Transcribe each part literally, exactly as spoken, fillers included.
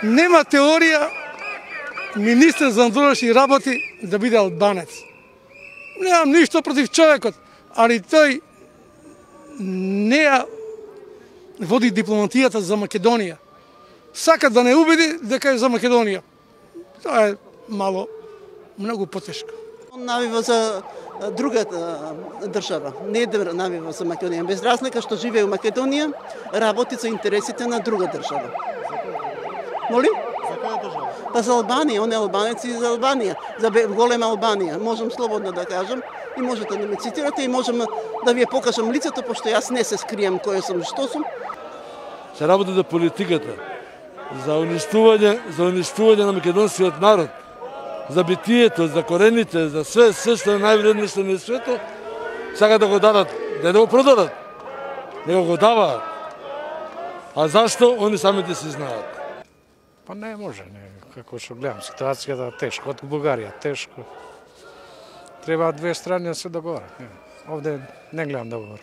Нема теорија министр за внатрешни работи да биде албанец. Немам ништо против човекот, али тој не ја води дипломатијата за Македонија. Сака да не убеди дека е за Македонија. Тоа е мало, многу потешко. Он навива за друга држава, не да навива за Македонија. Без разлика што живее у Македонија, работи за интересите на друга држава. Моли? За која држава? Па за Албанија, он е албанец и за Албанија, за голема Албанија. Можам слободно да кажам и можете да ме цитирате и можам да ви ја покажам лицето, пошто јас не се скријам кој сум и што сум. Се работи за политиката, за уништување, за уништување на македонскиот народ, за битието, за корените, за све, све што е највредно што на светот, сака да го дадат, не да го продадат, него го даваат. А зашто? Они самите си знаат. Па не може, не. Како што гледам, ситуацијата е тешко, од Бугарија тешко. Треба две страни да се договарат. Овде не гледам договор.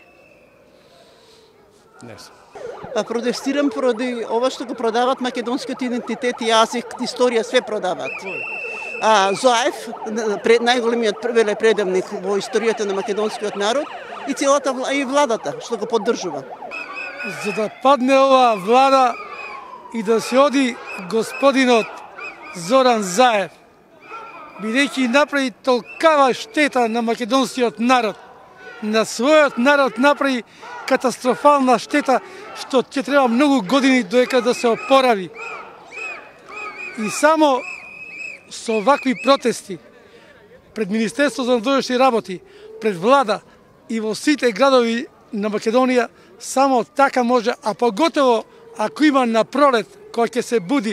Не сум. Па протестирам поради ова што го продават македонскиот идентитет и јазик, историја, све продават. А Заев, пред најголемиот велепредавник во историјата на македонскиот народ и целата и владата што го поддржува. За да падне оваа влада и да се оди господинот Зоран Заев, бидејќи направи толкава штета на македонскиот народ, на својот народ направи катастрофална штета, што ќе треба многу години додека да се опорави. И само со вакви протести пред Министерство за внатрешни работи, пред влада и во сите градови на Македонија, само така може, а поготово ако има на пролет, кој ќе се буди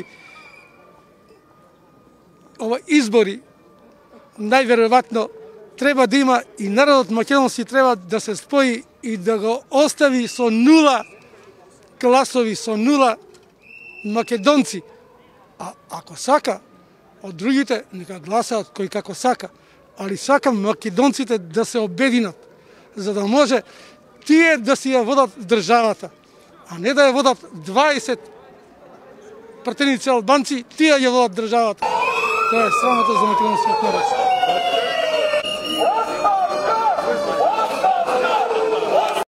ова избори, најверојатно треба да има и народот македонски треба да се спои и да го остави со нула гласови, со нула македонци. А ако сака, од другите нека гласаат кој како сака, али сакам македонците да се обединат, за да може тие да си ја водат државата, а не да ја водат дваесет пратеници албанци, тие ја водат државата. Тоа е срамота за македонскиот народ.